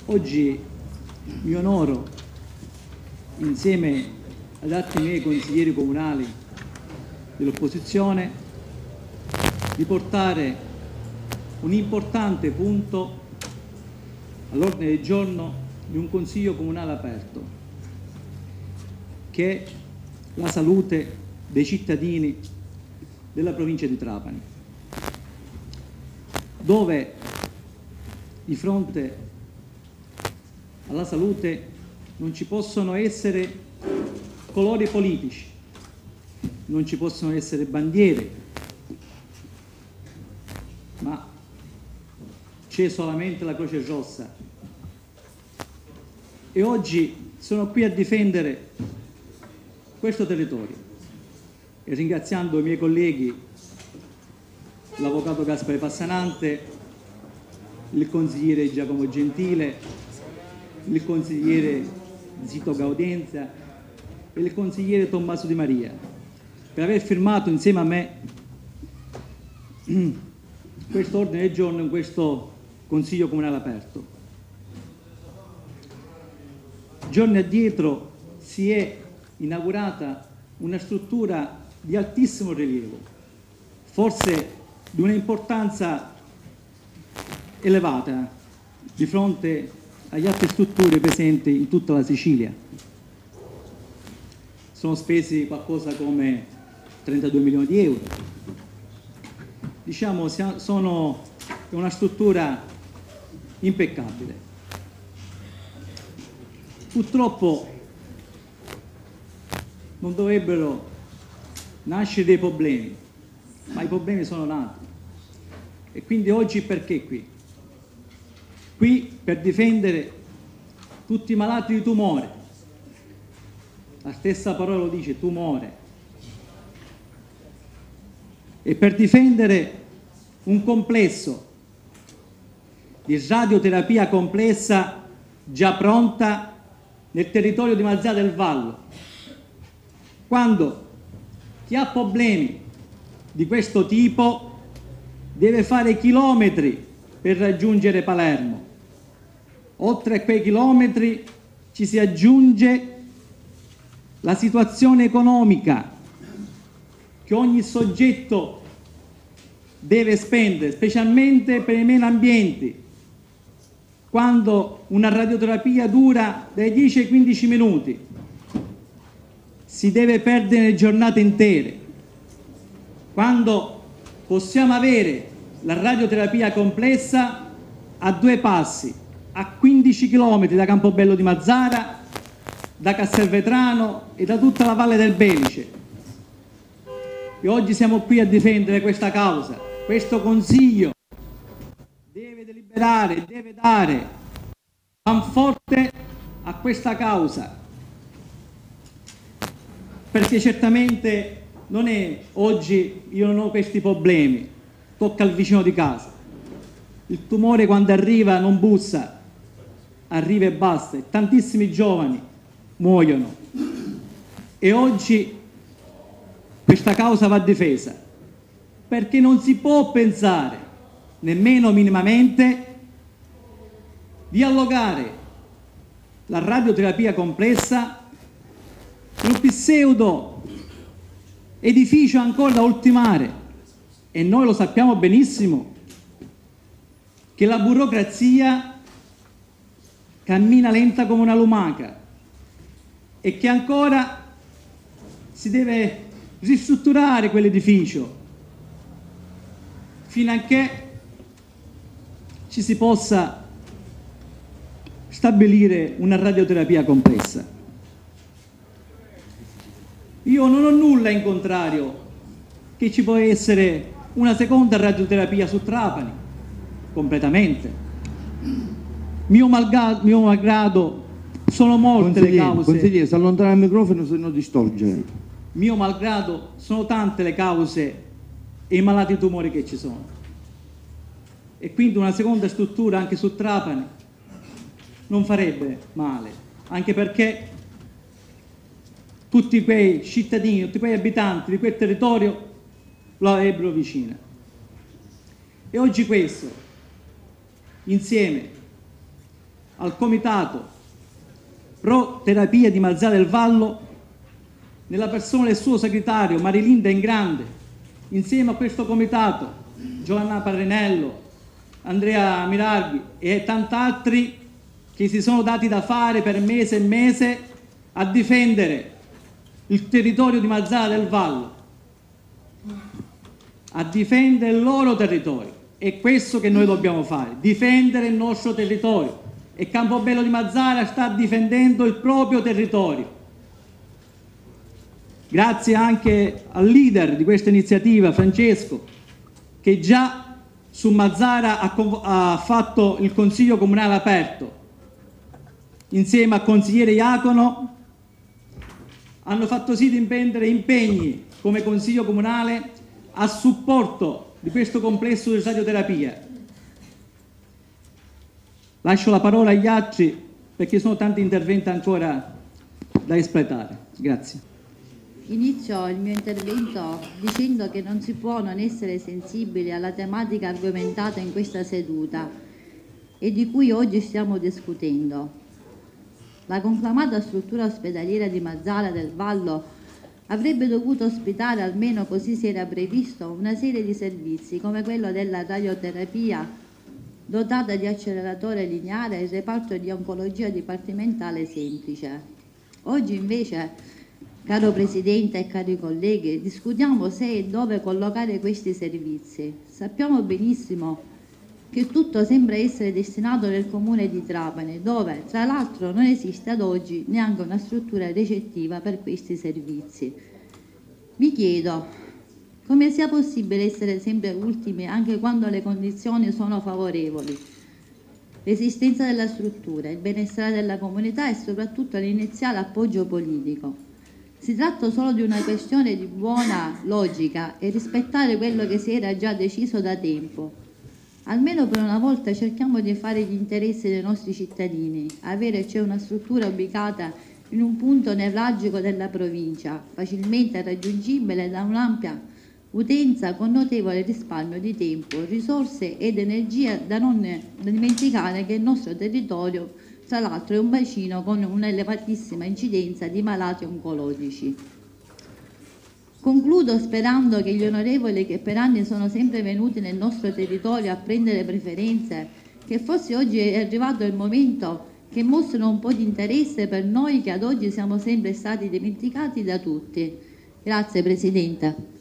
Oggi mi onoro, insieme ad altri miei consiglieri comunali dell'opposizione, di portare un importante punto all'ordine del giorno di un consiglio comunale aperto, che è la salute dei cittadini della provincia di Trapani, dove di fronte alla salute non ci possono essere colori politici, non ci possono essere bandiere, ma c'è solamente la Croce Rossa. E oggi sono qui a difendere questo territorio e ringraziando i miei colleghi, l'avvocato Gaspare Passanante, il consigliere Giacomo Gentile, il consigliere Zito Gaudenza e il consigliere Tommaso Di Maria, per aver firmato insieme a me questo ordine del giorno in questo Consiglio Comunale aperto. Giorni addietro si è inaugurata una struttura di altissimo rilievo, forse di un'importanza elevata di fronte agli altre strutture presenti in tutta la Sicilia. Sono spesi qualcosa come 32 milioni di euro. Diciamo, sono una struttura impeccabile. Purtroppo non dovrebbero nascere dei problemi, ma i problemi sono nati. E quindi oggi perché qui? Qui per difendere tutti i malati di tumore. La stessa parola lo dice, tumore. E per difendere un complesso di radioterapia complessa già pronta nel territorio di Mazzara del Vallo. Quando chi ha problemi di questo tipo deve fare chilometri per raggiungere Palermo. Oltre a quei chilometri ci si aggiunge la situazione economica che ogni soggetto deve spendere, specialmente per i meno ambienti, quando una radioterapia dura dai 10 ai 15 minuti, si deve perdere giornate intere. Quando possiamo avere la radioterapia complessa a due passi, a 15 km da Campobello di Mazzara, da Castelvetrano e da tutta la Valle del Belice. E oggi siamo qui a difendere questa causa. Questo Consiglio deve deliberare, deve dare manforte a questa causa, perché certamente non è oggi io non ho questi problemi, tocca al vicino di casa. Il tumore quando arriva non bussa, arriva e basta, e tantissimi giovani muoiono. E oggi questa causa va difesa, perché non si può pensare, nemmeno minimamente, di allogare la radioterapia complessa in un pseudo edificio ancora da ultimare. E noi lo sappiamo benissimo che la burocrazia cammina lenta come una lumaca e che ancora si deve ristrutturare quell'edificio fino a che ci si possa stabilire una radioterapia complessa. Io non ho nulla in contrario che ci può essere una seconda radioterapia su Trapani, completamente. Mio malgrado, sono molte le cause. Consigliere, si allontana il microfono se no distorce. Mio malgrado, sono tante le cause e i malati tumori che ci sono. E quindi una seconda struttura anche su Trapani non farebbe male, anche perché tutti quei cittadini, tutti quei abitanti di quel territorio lo avrebbero vicino. E oggi questo, insieme al Comitato Pro Terapia di Mazzara del Vallo, nella persona del suo segretario Marilinda Ingrande, insieme a questo comitato Giovanna Parrinello, Andrea Mirardi e tanti altri che si sono dati da fare per mese e mese a difendere il territorio di Mazzara del Vallo, a difendere il loro territorio. È questo che noi dobbiamo fare, difendere il nostro territorio, e Campobello di Mazzara sta difendendo il proprio territorio. Grazie anche al leader di questa iniziativa, Francesco, che già su Mazzara ha fatto il Consiglio Comunale aperto. Insieme al consigliere Iacono hanno fatto sì di prendere impegni come Consiglio Comunale a supporto di questo complesso di radioterapia. Lascio la parola agli altri perché sono tanti interventi ancora da espletare. Grazie. Inizio il mio intervento dicendo che non si può non essere sensibili alla tematica argomentata in questa seduta e di cui oggi stiamo discutendo. La conclamata struttura ospedaliera di Mazzara del Vallo avrebbe dovuto ospitare, almeno così si era previsto, una serie di servizi come quello della radioterapia dotata di acceleratore lineare e il reparto di oncologia dipartimentale semplice. Oggi invece, caro Presidente e cari colleghi, discutiamo se e dove collocare questi servizi. Sappiamo benissimo che tutto sembra essere destinato nel comune di Trapani, dove tra l'altro non esiste ad oggi neanche una struttura recettiva per questi servizi. Mi chiedo come sia possibile essere sempre ultimi anche quando le condizioni sono favorevoli. L'esistenza della struttura, il benessere della comunità e soprattutto l'iniziale appoggio politico. Si tratta solo di una questione di buona logica e rispettare quello che si era già deciso da tempo. Almeno per una volta cerchiamo di fare gli interessi dei nostri cittadini, avere cioè una struttura ubicata in un punto nevralgico della provincia, facilmente raggiungibile da un'ampia utenza con notevole risparmio di tempo, risorse ed energia, da non dimenticare che il nostro territorio, tra l'altro, è un bacino con un'elevatissima incidenza di malati oncologici. Concludo sperando che gli onorevoli che per anni sono sempre venuti nel nostro territorio a prendere preferenze, che forse oggi è arrivato il momento che mostrino un po' di interesse per noi che ad oggi siamo sempre stati dimenticati da tutti. Grazie Presidente.